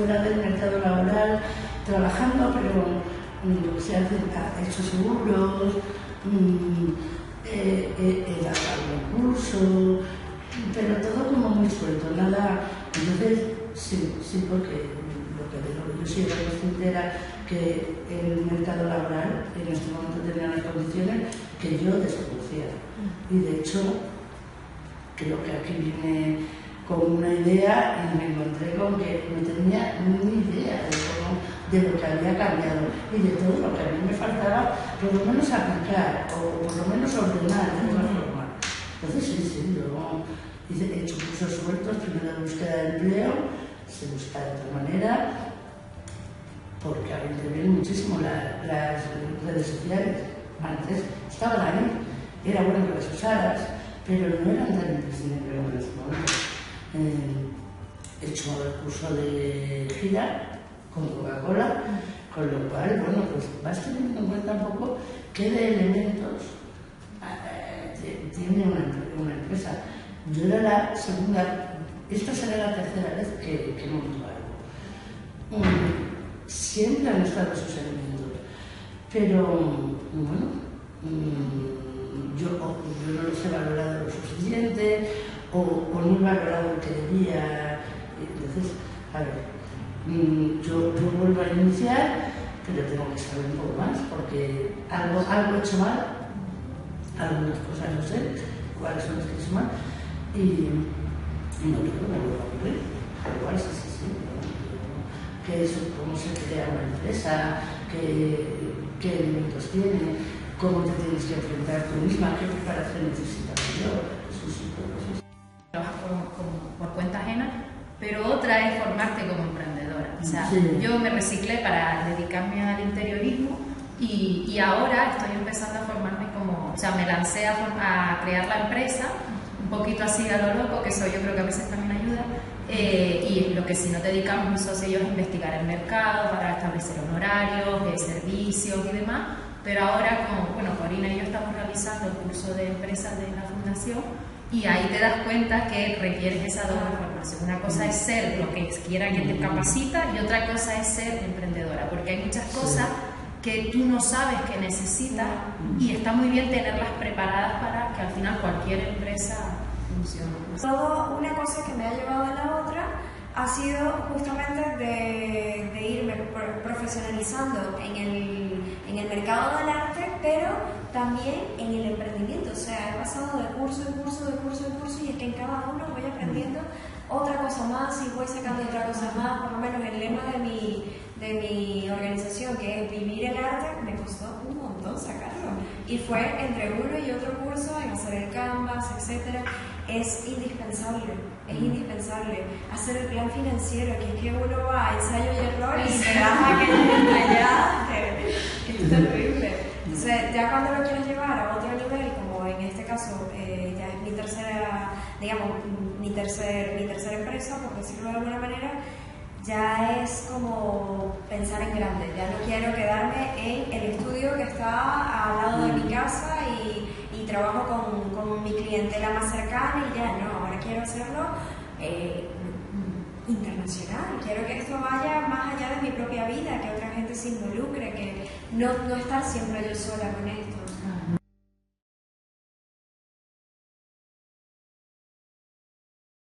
fuera del mercado laboral, trabajando, pero se ha hecho seguros, he dado algún curso, pero todo como muy suelto, nada. Entonces, sí, porque yo sí era consciente era que el mercado laboral en este momento tenía unas condiciones que yo desconocía. Y de hecho, creo que aquí vine con una idea y me encontré con que no tenía ni idea de lo que había cambiado y de todo lo que a mí me faltaba, por lo menos aplicar o por lo menos ordenar de otra forma. Entonces, sí, yo he hecho cursos sueltos, primero de búsqueda de empleo, se busca de otra manera, porque ahora intervienen muchísimo las redes sociales. Antes estaban ahí, era bueno que las usaras, pero no eran tan imprescindibles como en este momento. He hecho el curso de gira con Coca-Cola, con lo cual, bueno, pues vas teniendo en cuenta un poco qué de elementos tiene una empresa. Yo era la segunda, esta será la tercera vez que monto algo. Siempre han estado esos elementos, pero bueno, yo no los he valorado lo suficiente o no he valorado lo que debía. Entonces, a ver, yo vuelvo a iniciar, pero tengo que saber un poco más porque algo he hecho mal, algunas cosas no sé cuáles son las que he hecho mal y no creo que me vuelva a ocurrir. Pero igual sí. Cómo se crea una empresa, qué elementos tiene, cómo te tienes que enfrentar tú misma, qué preparación necesitas yo. Eso sí, todo eso. Trabajas por cuenta ajena, pero otra es formarte como emprendedora. O sea, sí. Yo me reciclé para dedicarme al interiorismo y ahora estoy empezando a formarme o sea, me lancé a crear la empresa, un poquito así a lo loco, que eso yo creo que a veces también ayuda. Y lo que si no dedicamos mi socio y yo es investigar el mercado para establecer honorarios, servicios y demás, pero ahora Corina y yo estamos realizando el curso de empresas de la fundación y ahí te das cuenta que requieres esa doble formación. Una cosa es ser lo que quiera que te capacita y otra cosa es ser emprendedora, porque hay muchas cosas que tú no sabes que necesitas y está muy bien tenerlas preparadas para que al final cualquier empresa funcione. Todo una cosa que me ha llevado a la otra ha sido justamente de irme profesionalizando en el mercado del arte, pero también en el emprendimiento. O sea, he pasado de curso en curso y es que en cada uno voy aprendiendo otra cosa más y voy sacando otra cosa más. Por lo menos el lema de mi organización, que es vivir el arte, me costó un montón sacarlo. Y fue entre uno y otro curso, en hacer el Canvas, etc. Es indispensable hacer el plan financiero, que es que uno va a ensayo y error y se baja que es terrible. Entonces, ya cuando lo quieres llevar a otro nivel, como en este caso ya es mi tercera, digamos, mi tercera empresa, por decirlo de alguna manera, ya es como pensar en grande. Ya no quiero quedarme en el estudio que está al lado de mi casa y trabajo con mi clientela más cercana y ya no, ahora quiero hacerlo internacional. Quiero que esto vaya más allá de mi propia vida, que otra gente se involucre, que no estar siempre yo sola con esto.